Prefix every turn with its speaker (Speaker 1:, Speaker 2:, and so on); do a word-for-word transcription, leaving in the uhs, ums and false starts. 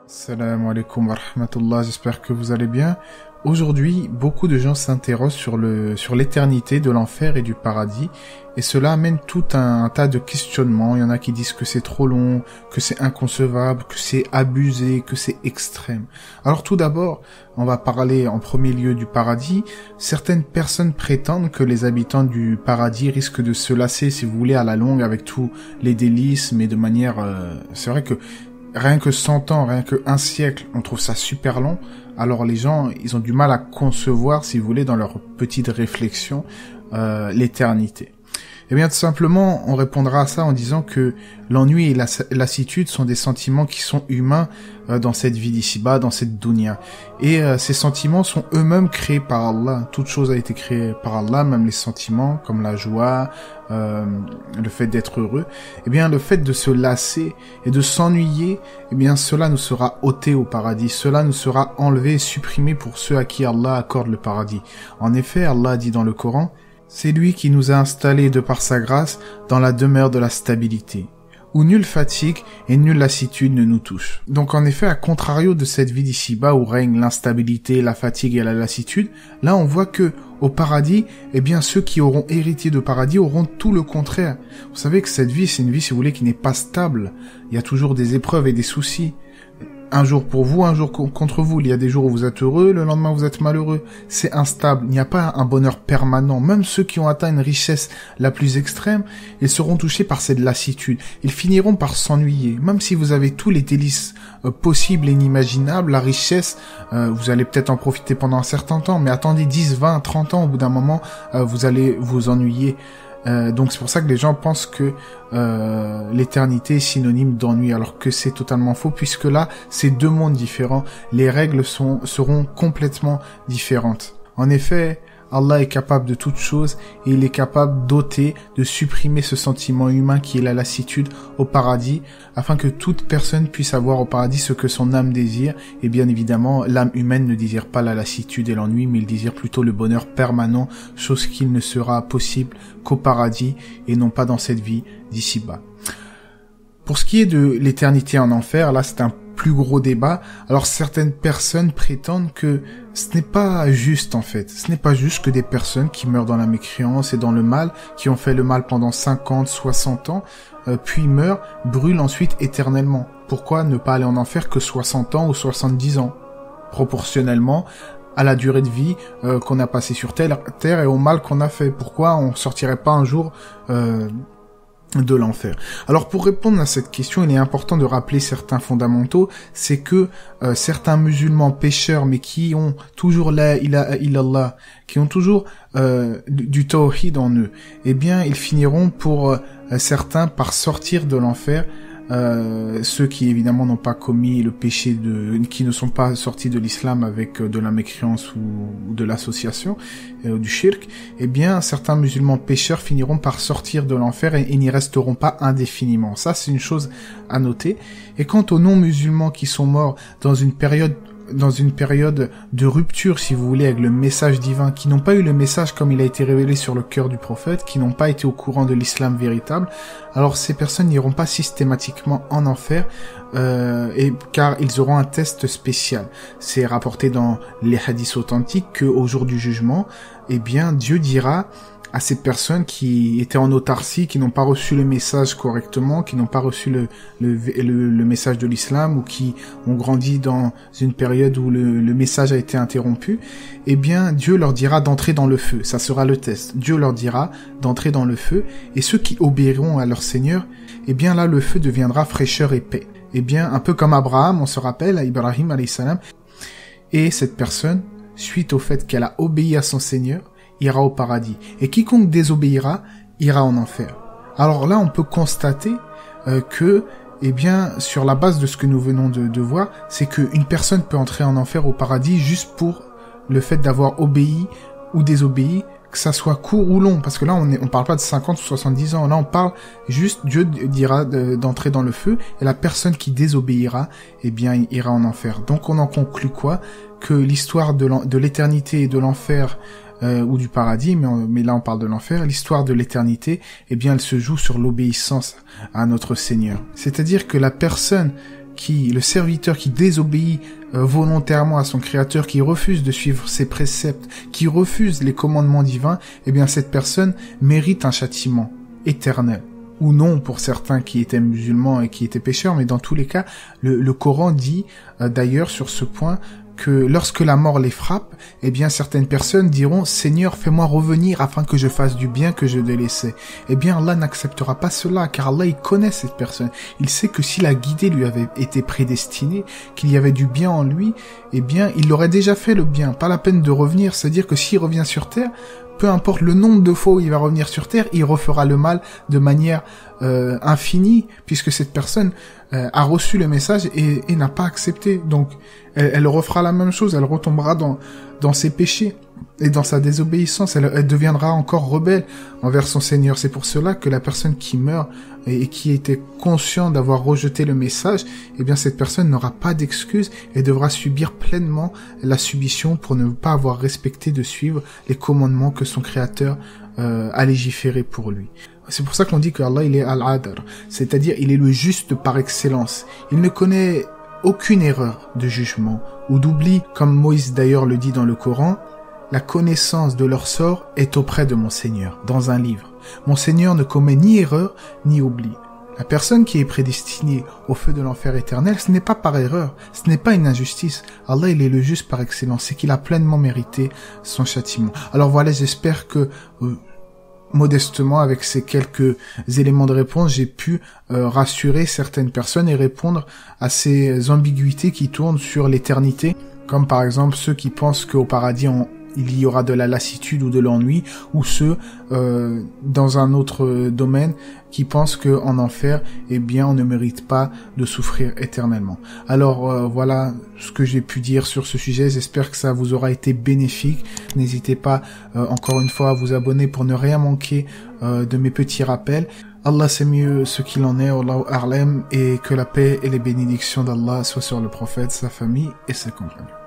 Speaker 1: Salam alaikum wa rahmatullah, j'espère que vous allez bien. Aujourd'hui, beaucoup de gens s'interrogent sur le sur l'éternité de l'enfer et du paradis, et cela amène tout un, un tas de questionnements. Il y en a qui disent que c'est trop long, que c'est inconcevable, que c'est abusé, que c'est extrême. Alors tout d'abord, on va parler en premier lieu du paradis. Certaines personnes prétendent que les habitants du paradis risquent de se lasser, si vous voulez, à la longue avec tous les délices, mais de manière... Euh, c'est vrai que rien que cent ans, rien que un siècle, on trouve ça super long. Alors les gens, ils ont du mal à concevoir, si vous voulez, dans leur petite réflexion, euh, l'éternité. Eh bien, tout simplement, on répondra à ça en disant que l'ennui et la lassitude sont des sentiments qui sont humains euh, dans cette vie d'ici-bas, dans cette dunya. Et euh, ces sentiments sont eux-mêmes créés par Allah. Toute chose a été créée par Allah, même les sentiments comme la joie, euh, le fait d'être heureux. Eh bien, le fait de se lasser et de s'ennuyer, eh bien, cela nous sera ôté au paradis. Cela nous sera enlevé et supprimé pour ceux à qui Allah accorde le paradis. En effet, Allah dit dans le Coran: c'est lui qui nous a installés de par sa grâce dans la demeure de la stabilité, où nulle fatigue et nulle lassitude ne nous touche. Donc en effet, à contrario de cette vie d'ici-bas où règne l'instabilité, la fatigue et la lassitude, là on voit que au paradis, eh bien ceux qui auront hérité de paradis auront tout le contraire. Vous savez que cette vie, c'est une vie, si vous voulez, qui n'est pas stable. Il y a toujours des épreuves et des soucis. Un jour pour vous, un jour contre vous. Il y a des jours où vous êtes heureux, le lendemain vous êtes malheureux. C'est instable. Il n'y a pas un bonheur permanent. Même ceux qui ont atteint une richesse la plus extrême, ils seront touchés par cette lassitude. Ils finiront par s'ennuyer. Même si vous avez tous les délices euh, possibles et inimaginables, la richesse, euh, vous allez peut-être en profiter pendant un certain temps, mais attendez dix, vingt, trente ans, au bout d'un moment, euh, vous allez vous ennuyer. Euh, donc c'est pour ça que les gens pensent que euh, l'éternité est synonyme d'ennui, alors que c'est totalement faux, puisque là, c'est deux mondes différents. Les règles sont, seront complètement différentes. En effet, Allah est capable de toutes choses et il est capable d'ôter, de supprimer ce sentiment humain qui est la lassitude au paradis, afin que toute personne puisse avoir au paradis ce que son âme désire. Et bien évidemment, l'âme humaine ne désire pas la lassitude et l'ennui, mais il désire plutôt le bonheur permanent, chose qui ne sera possible qu'au paradis et non pas dans cette vie d'ici-bas. Pour ce qui est de l'éternité en enfer, là c'est un plus gros débat. Alors certaines personnes prétendent que ce n'est pas juste en fait. Ce n'est pas juste que des personnes qui meurent dans la mécréance et dans le mal, qui ont fait le mal pendant cinquante, soixante ans, euh, puis meurent, brûlent ensuite éternellement. Pourquoi ne pas aller en enfer que soixante ans ou soixante-dix ans, proportionnellement à la durée de vie euh, qu'on a passée sur terre, terre et au mal qu'on a fait? Pourquoi on sortirait pas un jour euh, de l'enfer? Alors pour répondre à cette question, il est important de rappeler certains fondamentaux. C'est que euh, certains musulmans pécheurs, mais qui ont toujours la ilaha illallah, qui ont toujours euh, du, du tawhid en eux, eh bien ils finiront pour euh, certains par sortir de l'enfer. Euh, ceux qui évidemment n'ont pas commis le péché de, qui ne sont pas sortis de l'islam avec de la mécréance ou, ou de l'association, euh, du shirk, eh bien certains musulmans pécheurs finiront par sortir de l'enfer et, et n'y resteront pas indéfiniment. Ça c'est une chose à noter. Et quant aux non-musulmans qui sont morts dans une période dans une période de rupture, si vous voulez, avec le message divin, qui n'ont pas eu le message comme il a été révélé sur le cœur du prophète, qui n'ont pas été au courant de l'islam véritable, alors ces personnes n'iront pas systématiquement en enfer, euh, et, car ils auront un test spécial. C'est rapporté dans les hadiths authentiques qu'au jour du jugement, eh bien, Dieu dira à ces personnes qui étaient en autarcie, qui n'ont pas reçu le message correctement, qui n'ont pas reçu le, le, le, le message de l'islam, ou qui ont grandi dans une période où le, le message a été interrompu, eh bien Dieu leur dira d'entrer dans le feu. Ça sera le test. Dieu leur dira d'entrer dans le feu, et ceux qui obéiront à leur Seigneur, eh bien là le feu deviendra fraîcheur et paix. Eh bien un peu comme Abraham, on se rappelle, à Ibrahim alayhi salam, et cette personne, suite au fait qu'elle a obéi à son Seigneur, ira au paradis. Et quiconque désobéira, ira en enfer. Alors là, on peut constater euh, que, eh bien, sur la base de ce que nous venons de, de voir, c'est qu'une personne peut entrer en enfer au paradis juste pour le fait d'avoir obéi ou désobéi, que ça soit court ou long. Parce que là, on est, on parle pas de cinquante ou soixante-dix ans. Là, on parle juste, Dieu dira de, d'entrer dans le feu, et la personne qui désobéira, eh bien, ira en enfer. Donc, on en conclut quoi? Que l'histoire de, de l'éternité et de l'enfer, Euh, ou du paradis, mais, on, mais là on parle de l'enfer, l'histoire de l'éternité, eh bien elle se joue sur l'obéissance à notre Seigneur. C'est-à-dire que la personne qui, le serviteur qui désobéit euh, volontairement à son créateur, qui refuse de suivre ses préceptes, qui refuse les commandements divins, eh bien cette personne mérite un châtiment éternel. Ou non pour certains qui étaient musulmans et qui étaient pécheurs, mais dans tous les cas, le, le Coran dit euh, d'ailleurs sur ce point que lorsque la mort les frappe, eh bien certaines personnes diront « Seigneur, fais-moi revenir afin que je fasse du bien que je délaissais ». Eh bien Allah n'acceptera pas cela, car Allah il connaît cette personne. Il sait que si la guidée lui avait été prédestinée, qu'il y avait du bien en lui, eh bien il aurait déjà fait le bien, pas la peine de revenir. C'est-à-dire que s'il revient sur terre, peu importe le nombre de fois où il va revenir sur terre, il refera le mal de manière euh, infinie, puisque cette personne euh, a reçu le message et, et n'a pas accepté. Donc, elle, elle refera la même chose, elle retombera dans, dans ses péchés et dans sa désobéissance. Elle, elle deviendra encore rebelle envers son Seigneur. C'est pour cela que la personne qui meurt et, et qui était conscient d'avoir rejeté le message, eh bien cette personne n'aura pas d'excuse et devra subir pleinement la submission pour ne pas avoir respecté de suivre les commandements que son Créateur euh, a légiféré pour lui. C'est pour ça qu'on dit que Allah il est Al-Adr, c'est-à-dire il est le juste par excellence. Il ne connaît aucune erreur de jugement ou d'oubli, comme Moïse d'ailleurs le dit dans le Coran. La connaissance de leur sort est auprès de mon Seigneur, dans un livre. Mon Seigneur ne commet ni erreur ni oubli. La personne qui est prédestinée au feu de l'enfer éternel, ce n'est pas par erreur, ce n'est pas une injustice. Allah, il est le juste par excellence, c'est qu'il a pleinement mérité son châtiment. Alors voilà, j'espère que euh, modestement, avec ces quelques éléments de réponse, j'ai pu euh, rassurer certaines personnes et répondre à ces ambiguïtés qui tournent sur l'éternité, comme par exemple ceux qui pensent qu'au paradis on il y aura de la lassitude ou de l'ennui, ou ceux euh, dans un autre domaine qui pensent que en enfer, eh bien, on ne mérite pas de souffrir éternellement. Alors euh, voilà ce que j'ai pu dire sur ce sujet. J'espère que ça vous aura été bénéfique. N'hésitez pas euh, encore une fois à vous abonner pour ne rien manquer euh, de mes petits rappels. Allah sait mieux ce qu'il en est, Allahu a'lam, et que la paix et les bénédictions d'Allah soient sur le prophète, sa famille et ses compagnons.